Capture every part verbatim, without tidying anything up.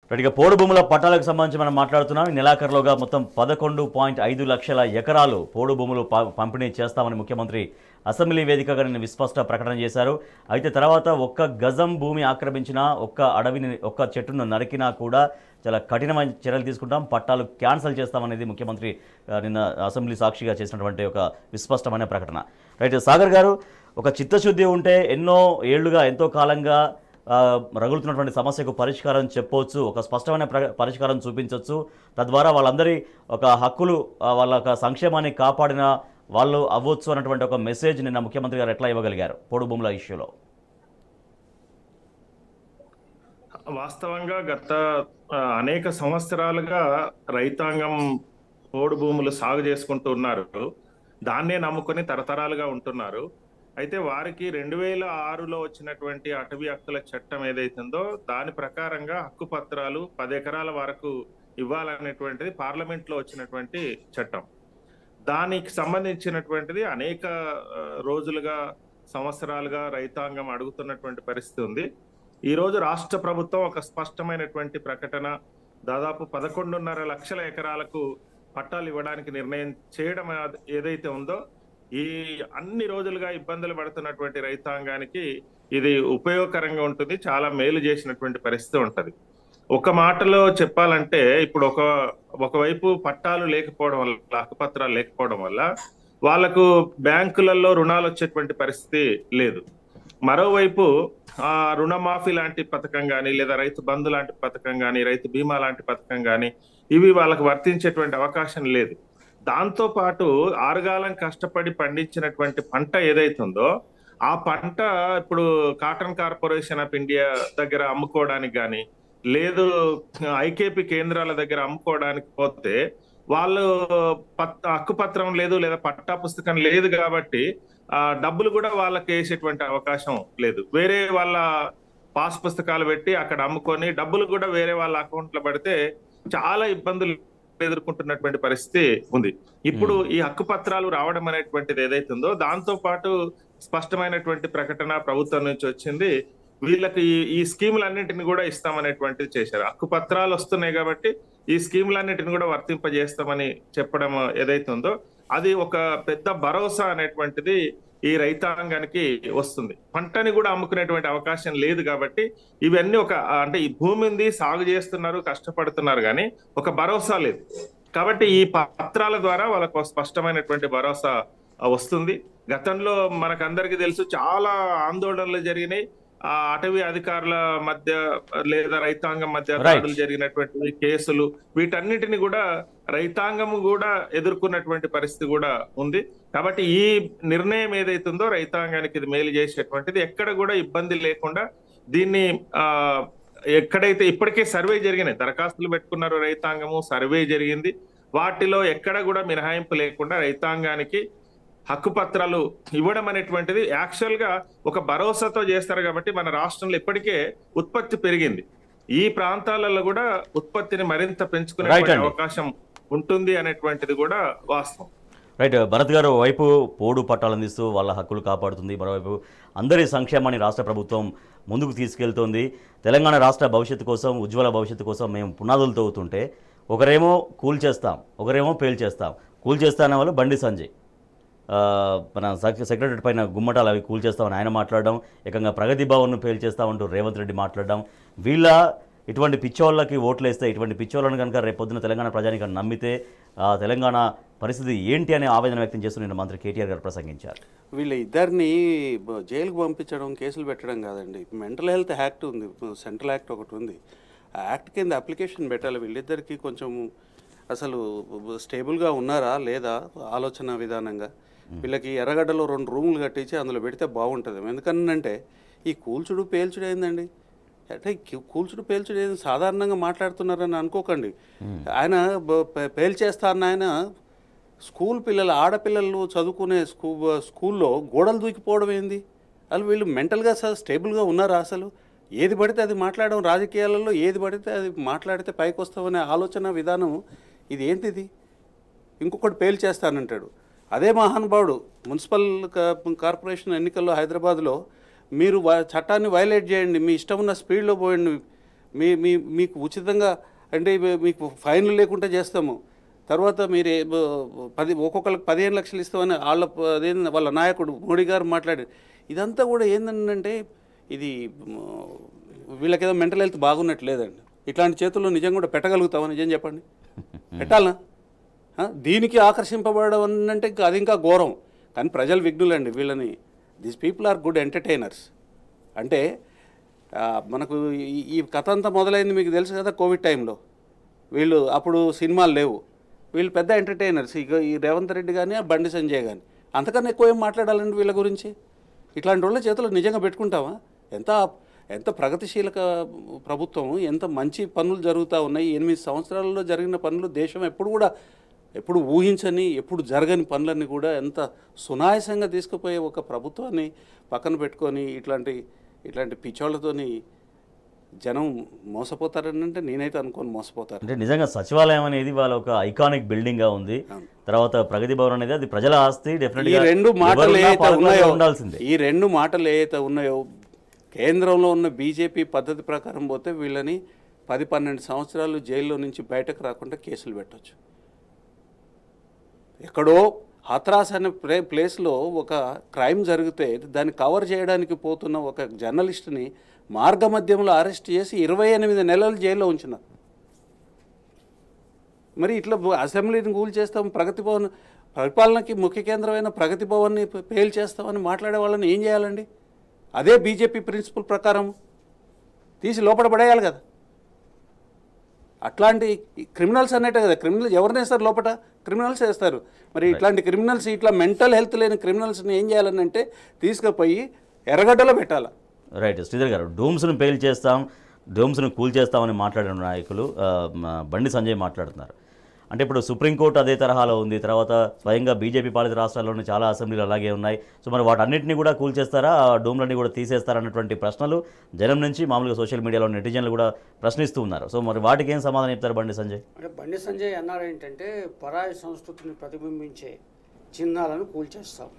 ఇక పోడు భూముల పట్టాలకు సంబంధించి మనం మాట్లాడుతున్నాం. ఈ నెలాఖరులోగా మొత్తం పదకొండు పాయింట్ ఐదు లక్షల ఎకరాలు పోడు భూములు పంపిణీ చేస్తామని ముఖ్యమంత్రి అసెంబ్లీ వేదికగా నిన్న విస్పష్ట ప్రకటన చేశారు. అయితే తర్వాత ఒక్క గజం భూమి ఆక్రమించినా, ఒక్క అడవిని ఒక్క చెట్టును నరికినా కూడా చాలా కఠినమైన చర్యలు తీసుకుంటాం, పట్టాలు క్యాన్సిల్ చేస్తామనేది ముఖ్యమంత్రి నిన్న అసెంబ్లీ సాక్షిగా చేసినటువంటి ఒక విస్పష్టమైన ప్రకటన. రైట్ సాగర్ గారు, ఒక చిత్తశుద్ధి ఉంటే ఎన్నో ఏళ్లుగా ఎంతో కాలంగా రగులుతున్నటువంటి సమస్యకు పరిష్కారం చెప్పవచ్చు, ఒక స్పష్టమైన పరిష్కారం చూపించవచ్చు, తద్వారా వాళ్ళందరి ఒక హక్కులు వాళ్ళ ఒక సంక్షేమాన్ని కాపాడిన వాళ్ళు అవ్వచ్చు అన్నటువంటి ఒక మెసేజ్ నిన్న ముఖ్యమంత్రి గారు ఎట్లా ఇవ్వగలిగారు పోడు భూముల ఇష్యూలో? వాస్తవంగా గత అనేక సంవత్సరాలుగా రైతాంగం పోడు భూములు సాగు చేసుకుంటూ ఉన్నారు, దాన్నే నమ్ముకొని తరతరాలుగా ఉంటున్నారు. అయితే వారికి రెండు వేల ఆరులో వచ్చినటువంటి అటవీ హక్కుల చట్టం ఏదైతుందో దాని ప్రకారంగా హక్కు పత్రాలు పది ఎకరాల వరకు ఇవ్వాలనేటువంటిది పార్లమెంట్ లో వచ్చినటువంటి చట్టం. దానికి సంబంధించినటువంటిది అనేక రోజులుగా సంవత్సరాలుగా రైతాంగం అడుగుతున్నటువంటి పరిస్థితి ఉంది. ఈ రోజు రాష్ట్ర ప్రభుత్వం ఒక స్పష్టమైనటువంటి ప్రకటన, దాదాపు పదకొండున్నర లక్షల ఎకరాలకు పట్టాలు ఇవ్వడానికి నిర్ణయం చేయడం ఏదైతే ఉందో, ఈ అన్ని రోజులుగా ఇబ్బందులు పడుతున్నటువంటి రైతాంగానికి ఇది ఉపయోగకరంగా ఉంటుంది, చాలా మేలు చేసినటువంటి పరిస్థితి ఉంటది. ఒక మాటలో చెప్పాలంటే ఇప్పుడు ఒక ఒకవైపు పట్టాలు లేకపోవడం వల్ల, హక్కుపత్రాలు లేకపోవడం వల్ల వాళ్ళకు బ్యాంకులలో రుణాలు వచ్చేటువంటి పరిస్థితి లేదు. మరోవైపు ఆ రుణమాఫీ లాంటి పథకం కానీ, లేదా రైతు బంధు లాంటి పథకం కానీ, రైతు బీమా లాంటి పథకం కానీ ఇవి వాళ్ళకు వర్తించేటువంటి అవకాశం లేదు. దాంతో పాటు ఆరుగాలం కష్టపడి పండించినటువంటి పంట ఏదైతుందో ఆ పంట ఇప్పుడు కాటన్ కార్పొరేషన్ ఆఫ్ ఇండియా దగ్గర అమ్ముకోవడానికి కానీ, లేదు ఐకేపీ కేంద్రాల దగ్గర అమ్ముకోవడానికి పోతే వాళ్ళు హక్కుపత్రం లేదు, లేదా పట్టా పుస్తకం లేదు కాబట్టి ఆ డబ్బులు కూడా వాళ్ళకి వేసేటువంటి అవకాశం లేదు. వేరే వాళ్ళ పాస్ పుస్తకాలు పెట్టి అక్కడ అమ్ముకొని డబ్బులు కూడా వేరే వాళ్ళ అకౌంట్ లో పడితే చాలా ఇబ్బందులు ఎదుర్కొంటున్నటువంటి పరిస్థితి ఉంది. ఇప్పుడు ఈ హక్కు పత్రాలు రావడం అనేటువంటిది ఏదైతుందో దాంతో పాటు స్పష్టమైనటువంటి ప్రకటన ప్రభుత్వం నుంచి వచ్చింది, వీళ్ళకి ఈ స్కీములన్నింటిని కూడా ఇస్తామనేటువంటిది చేశారు. హక్కు పత్రాలు వస్తున్నాయి కాబట్టి ఈ స్కీములన్నింటిని కూడా వర్తింపజేస్తామని చెప్పడం ఏదైతుందో అది ఒక పెద్ద భరోసా అనేటువంటిది ఈ రైతాంగానికి వస్తుంది. పంటని కూడా అమ్ముకునేటువంటి అవకాశం లేదు కాబట్టి ఇవన్నీ ఒక అంటే ఈ భూమి ఉంది, సాగు చేస్తున్నారు, కష్టపడుతున్నారు, కానీ ఒక భరోసా లేదు. కాబట్టి ఈ పత్రాల ద్వారా వాళ్ళకు స్పష్టమైనటువంటి భరోసా వస్తుంది. గతంలో మనకందరికీ తెలుసు చాలా ఆందోళనలు జరిగినాయి, ఆ అటవీ అధికారుల మధ్య లేదా రైతాంగం మధ్య దాడులు జరిగినటువంటి కేసులు, వీటన్నిటిని కూడా రైతాంగం కూడా ఎదుర్కొన్నటువంటి పరిస్థితి కూడా ఉంది. కాబట్టి ఈ నిర్ణయం ఏదైతుందో రైతాంగానికి ఇది మేలు చేసేటువంటిది, ఎక్కడ కూడా ఇబ్బంది లేకుండా దీన్ని ఆ ఎక్కడైతే ఇప్పటికే సర్వే జరిగినాయి, దరఖాస్తులు పెట్టుకున్నారు రైతాంగము, సర్వే జరిగింది, వాటిలో ఎక్కడ కూడా మినహాయింపు లేకుండా రైతాంగానికి హక్కు పత్రాలు ఇవ్వడం అనేటువంటిది యాక్చువల్ గా ఒక భరోసాతో చేస్తారు. కాబట్టి మన రాష్ట్రంలో ఇప్పటికే ఉత్పత్తి పెరిగింది, ఈ ప్రాంతాలలో కూడా ఉత్పత్తిని మరింత పెంచుకునే అవకాశం ఉంటుంది అనేటువంటిది కూడా వాస్తవం. రైట్ భరత్ గారు, వైపు పోడు పట్టాలు అందిస్తూ వాళ్ళ హక్కులు కాపాడుతుంది, మరోవైపు అందరి సంక్షేమాన్ని రాష్ట్ర ప్రభుత్వం ముందుకు తీసుకెళ్తోంది. తెలంగాణ రాష్ట్ర భవిష్యత్తు కోసం, ఉజ్వల భవిష్యత్తు కోసం మేము పునాదులు తవ్వుతుంటే ఒకరేమో కూల్ చేస్తాం, ఒకరేమో పేల్ చేస్తాం. కూల్ చేస్తానే వాళ్ళు బండి సంజయ్ మన సెక్రటరీ పైన గుమ్మటాలు అవి కూల్ చేస్తామని ఆయన మాట్లాడడం, ఏకంగా ప్రగతి భవన్ను పేల్ చేస్తామంటూ రేవంత్ రెడ్డి మాట్లాడడం, వీళ్ళ ఇటువంటి పిచ్చోళ్ళకి ఓట్లు వేస్తే, ఇటువంటి పిచ్చోళ్ళను కనుక రేపొద్దున తెలంగాణ ప్రజానికి నమ్మితే తెలంగాణ పరిస్థితి ఏంటి అనే ఆవేదన వ్యక్తం చేస్తూ నిన్న మంత్రి కేటీఆర్ గారు ప్రసంగించారు. వీళ్ళ ఇద్దరిని జైలుకు పంపించడం, కేసులు పెట్టడం కాదండి, మెంటల్ హెల్త్ యాక్ట్ ఉంది, సెంట్రల్ యాక్ట్ ఒకటి ఉంది, ఆ యాక్ట్ కింద అప్లికేషన్ పెట్టాలి. వీళ్ళిద్దరికి కొంచెం అసలు స్టేబుల్గా ఉన్నారా లేదా ఆలోచన విధానంగా, వీళ్ళకి ఎర్రగడ్డలో రెండు రూములు కట్టించి అందులో పెడితే బాగుంటుంది. ఎందుకనంటే ఈ కూల్చుడు పేల్చుడు ఏందండి, అంటే కూల్చుడు పేల్చుడు ఏంది సాధారణంగా మాట్లాడుతున్నారని అనుకోకండి. ఆయన పేల్చేస్తా అన్న ఆయన స్కూల్ పిల్లలు, ఆడపిల్లలు చదువుకునే స్కూ స్కూల్లో గోడలు దూకిపోవడం ఏంది? అసలు వీళ్ళు మెంటల్గా స్టేబుల్గా ఉన్నారా? అసలు ఏది పడితే అది మాట్లాడడం, రాజకీయాలలో ఏది పడితే అది మాట్లాడితే పైకి వస్తామనే ఆలోచన విధానం ఇది ఏంటిది? ఇంకొకటి పేల్చేస్తానంటాడు. అదే మహానుభావుడు మున్సిపల్ కార్పొరేషన్ ఎన్నికల్లో హైదరాబాద్లో మీరు చట్టాన్ని వైలేట్ చేయండి, మీ ఇష్టం ఉన్న స్పీడ్లో పోయండి, మీ మీ మీకు ఉచితంగా అంటే మీకు ఫైన్లు లేకుండా చేస్తాము, తర్వాత మీరు పది ఒక్కొక్కరికి పదిహేను లక్షలు ఇస్తామని వాళ్ళ అదేంటి వాళ్ళ నాయకుడు మోడీ గారు మాట్లాడారు. ఇదంతా కూడా ఏంటంటే ఇది వీళ్ళకేదో మెంటల్ హెల్త్ బాగున్నట్టు లేదండి. ఇట్లాంటి చేతుల్లో నిజంగా కూడా పెట్టగలుగుతామా? నిజం చెప్పండి, పెట్టాలనా? దీనికి ఆకర్షింపబడడం అంటే ఇంకా అది ఇంకా ఘోరం. కానీ ప్రజలు విఘ్నులండి వీళ్ళని. These people are good entertainers. అంటే మనకు ఈ కథ అంతా మొదలైంది మీకు తెలుసు కదా, కోవిడ్ టైంలో. వీళ్ళు అప్పుడు సినిమాలు లేవు, వీళ్ళు పెద్ద ఎంటర్టైనర్స్. ఇక ఈ రేవంత్ రెడ్డి కానీ బండి సంజయ్ కానీ అంతకన్నా ఎక్కువ ఏం మాట్లాడాలండి వీళ్ళ గురించి? ఇట్లాంటి వాళ్ళ చేతులు నిజంగా పెట్టుకుంటామా? ఎంత ఎంత ప్రగతిశీలక ప్రభుత్వం, ఎంత మంచి పనులు జరుగుతూ ఉన్నాయి. ఎనిమిది సంవత్సరాలలో జరిగిన పనులు దేశం ఎప్పుడు కూడా ఎప్పుడు ఊహించని ఎప్పుడు జరగని పనులన్నీ కూడా ఎంత సునాయాసంగా తీసుకుపోయే ఒక ప్రభుత్వాన్ని పక్కన పెట్టుకొని ఇట్లాంటి ఇట్లాంటి పిచ్చోళ్లతోని జనం మోసపోతారని అంటే నేనైతే అనుకోని మోసపోతారు. అంటే నిజంగా సచివాలయం అనేది వాళ్ళ ఒక ఐకానిక్ బిల్డింగ్ గా ఉంది. తర్వాత ప్రగతి భవన్ అనేది అది ప్రజల ఆస్తి. డెఫినెట్ గా ఈ రెండు మాటలు ఏదైతే ఉన్నాయో ఉండాల్సిందే. ఈ రెండు మాటలు ఏదైతే ఉన్నాయో కేంద్రంలో ఉన్న బీజేపీ పద్ధతి ప్రకారం పోతే వీళ్ళని పది పన్నెండు సంవత్సరాలు జైల్లో నుంచి బయటకు రాకుండా కేసులు పెట్టవచ్చు. ఎక్కడో హత్రాస్ అనే ప్లే ప్లేస్లో ఒక క్రైమ్ జరిగితే దాన్ని కవర్ చేయడానికి పోతున్న ఒక జర్నలిస్ట్ని మార్గమధ్యంలో అరెస్ట్ చేసి ఇరవై ఎనిమిది నెలలు జైల్లో ఉంచినారు. మరి ఇట్లా అసెంబ్లీని కూల్ చేస్తాం, ప్రగతి భవన్ పరిపాలనకి ముఖ్య కేంద్రమైన ప్రగతి భవన్ని పేల్ చేస్తామని మాట్లాడే వాళ్ళని ఏం చేయాలండి? అదే బీజేపీ ప్రిన్సిపల్ ప్రకారం తీసి లోపల పడేయాలి కదా. అట్లాంటి క్రిమినల్స్ అన్నట్టే కదా, క్రిమినల్స్ ఎవరిని వేస్తారు లోపల? క్రిమినల్స్ వేస్తారు. మరి ఇట్లాంటి క్రిమినల్స్, ఇట్లా మెంటల్ హెల్త్ లేని క్రిమినల్స్ని ఏం చేయాలని అంటే తీసుకుపోయి ఎర్రగడ్డలో పెట్టాలి. రైట్. శ్రీధర్ గారు, డోమ్స్ను పేల్ చేస్తాం, డోమ్స్ను కూల్ చేస్తామని మాట్లాడిన నాయకులు బండి సంజయ్ మాట్లాడుతున్నారు. అంటే ఇప్పుడు సుప్రీంకోర్టు అదే తరహాలో ఉంది, తర్వాత స్వయంగా బీజేపీ పాలిత రాష్ట్రాల్లోని చాలా అసెంబ్లీలు అలాగే ఉన్నాయి. సో మరి వాటన్నింటినీ కూడా కూల్ చేస్తారా, ఆ డోమ్లన్నీ కూడా తీసేస్తారా అన్నటువంటి ప్రశ్నలు జనం నుంచి మామూలుగా సోషల్ మీడియాలో నెటిజన్లు కూడా ప్రశ్నిస్తూ ఉన్నారు. సో మరి వాటికి ఏం సమాధానం చెప్తారు బండి సంజయ్? అంటే బండి సంజయ్ అన్నారు ఏంటంటే పరాయి సంస్కృతిని ప్రతిబింబించే చిహ్నాలను కూల్చేస్తాం.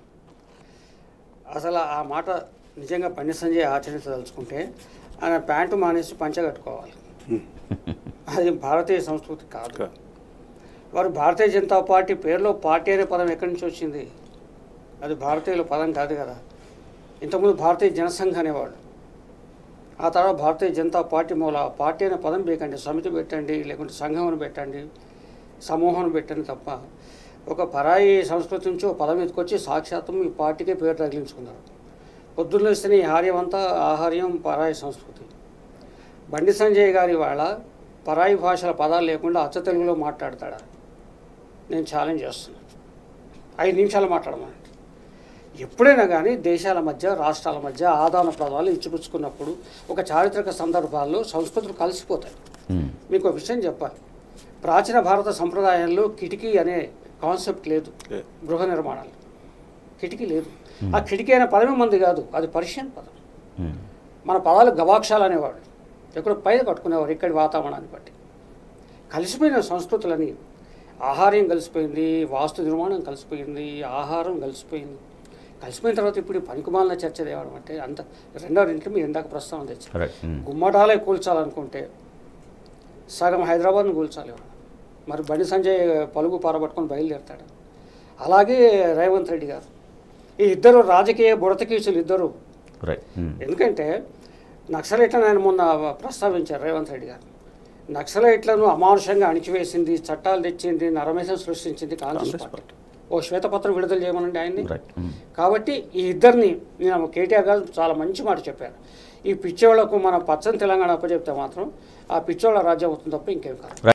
అసలు ఆ మాట నిజంగా బండి సంజయ్ ఆచరించదలుచుకుంటే ఆయన ప్యాంటు మానేసి పంచ కట్టుకోవాలి. అది భారతీయ సంస్కృతి కాదు. వారు భారతీయ జనతా పార్టీ పేరులో పార్టీ అనే పదం ఎక్కడి నుంచి వచ్చింది? అది భారతీయుల పదం కాదు కదా. ఇంతకుముందు భారతీయ జనసంఘ అనేవాడు, ఆ తర్వాత భారతీయ జనతా పార్టీ మూల పార్టీ అనే పదం బేకండి, సమితి పెట్టండి, లేకుంటే సంఘం పెట్టండి, సమూహం పెట్టండి తప్ప ఒక పరాయి సంస్కృతి నుంచి ఒక పదం ఎత్తుకొచ్చి సాక్షాత్తం ఈ పార్టీకే పేరు తగిలించుకున్నారు. పొద్దున్న ఇస్తేనే ఈ హార్యం అంతా ఆహార్యం పరాయి సంస్కృతి. బండి సంజయ్ గారి వాళ్ళ పరాయి భాషల పదాలు లేకుండా అచ్చ తెలుగులో మాట్లాడతాడా? నేను ఛాలెంజ్ చేస్తున్నాను. ఐదు నిమిషాలు మాట్లాడమంటే. ఎప్పుడైనా కానీ దేశాల మధ్య రాష్ట్రాల మధ్య ఆదాన ప్రదాలు ఇచ్చిపుచ్చుకున్నప్పుడు ఒక చారిత్రక సందర్భాల్లో సంస్కృతులు కలిసిపోతాయి. మీకు ఒక విషయం చెప్పాలి, ప్రాచీన భారత సంప్రదాయంలో కిటికీ అనే కాన్సెప్ట్ లేదు. గృహ నిర్మాణాలు కిటికీ లేదు. ఆ కిటికీ అనే పదమే మంది కాదు, అది పర్షియన్ పదం. మన పదాలు గవాక్షాలు అనేవాళ్ళు, ఎక్కడ పైన కట్టుకునేవారు ఇక్కడి వాతావరణాన్ని బట్టి. కలిసిపోయిన సంస్కృతులని, ఆహార్యం కలిసిపోయింది, వాస్తు నిర్మాణం కలిసిపోయింది, ఆహారం కలిసిపోయింది. కలిసిపోయిన తర్వాత ఇప్పుడు పనికిమాలిన చర్చ తేవడం అంటే అంత రెండో ఇంట్లో మీరు ఇందాక ప్రస్తావన తెచ్చారు. గుమ్మటాలే కూల్చాలనుకుంటే సగం హైదరాబాద్ను కూల్చాలి. మరి బండి సంజయ్ పలుగు పారబట్టుకొని బయలుదేరుతాడు. అలాగే రేవంత్ రెడ్డి గారు, ఈ ఇద్దరు రాజకీయ బుడతకీసులు ఇద్దరు. ఎందుకంటే నక్సలైట్లను ఆయన మొన్న ప్రస్తావించారు రేవంత్ రెడ్డి గారు. నక్సలైట్లను అమానుషంగా అణిచివేసింది, చట్టాలు తెచ్చింది, నరమేషం సృష్టించింది కాంగ్రెస్ పార్టీ. ఓ శ్వేతపత్రం విడుదల చేయమనండి ఆయన్ని. కాబట్టి ఈ ఇద్దరిని నేను కేటీఆర్ గారు చాలా మంచి మాట చెప్పారు. ఈ పిచ్చోళ్లకు మన పచ్చని తెలంగాణ అప్పచెప్తే మాత్రం ఆ పిచ్చోళ్ళ రాజ్యం అవుతుంది తప్ప ఇంకేం కాదు.